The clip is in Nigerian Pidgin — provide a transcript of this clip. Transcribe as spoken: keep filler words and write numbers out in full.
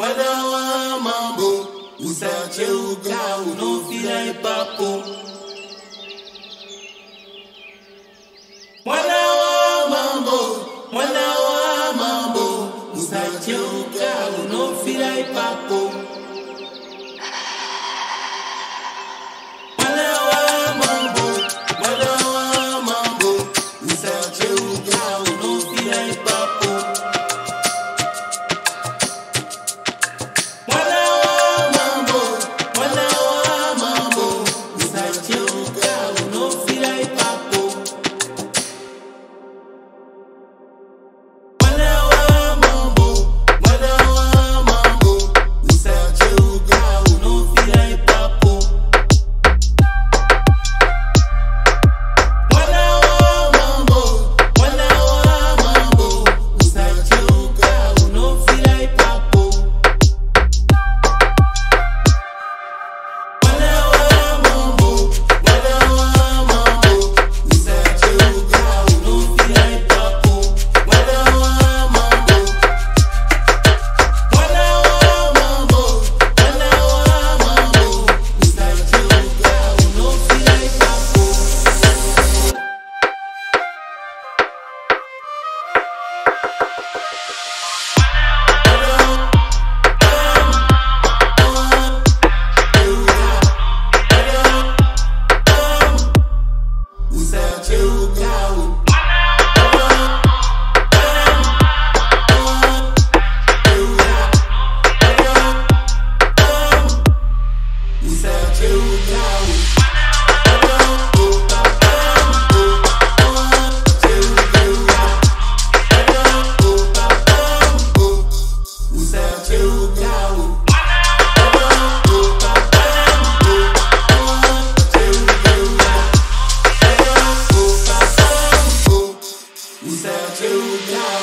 Mwana wa mambo, usache uga unofila ipapo. Mwana wa mambo, mwana wa mambo, usache uga unofila ipapo. Mwana wa mambo, mwana wa mambo, usache uga unofila ipapo. Usache uga